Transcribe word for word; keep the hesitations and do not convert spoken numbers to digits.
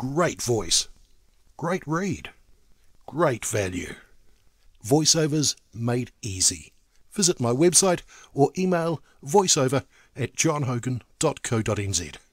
great voice, great read, great value. Voiceovers made easy. Visit my website or email voiceover at johnhogan dot co dot n z.